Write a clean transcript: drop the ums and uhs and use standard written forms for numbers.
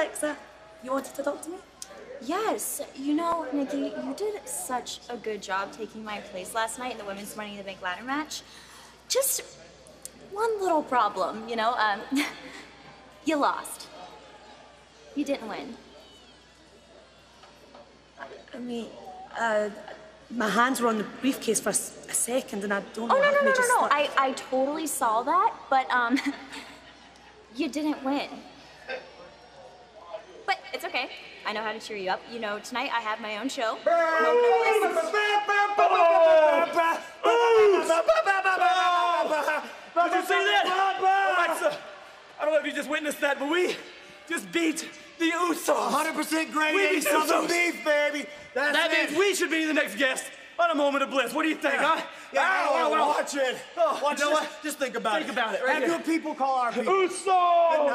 Alexa. You wanted to talk to me? Yes. You know, Nikki, you did such a good job taking my place last night in the Women's Money in the Bank ladder match. Just one little problem, you know? You lost. You didn't win. I mean, my hands were on the briefcase for a second, and I don't know. Oh, no, how no. I totally saw that, but, you didn't win. But it's okay. I know how to cheer you up. You know, tonight I have my own show. Did you see that? Alexa, I don't know if you just witnessed that, but we just beat the Usos. 100% grade A Southern beef, baby. That means we should be the next guest on A Moment of Bliss. What do you think, huh? Yeah, watch it. Watch you know it. what? Just think about it. Think about it right Have here. your people call our people. Usos!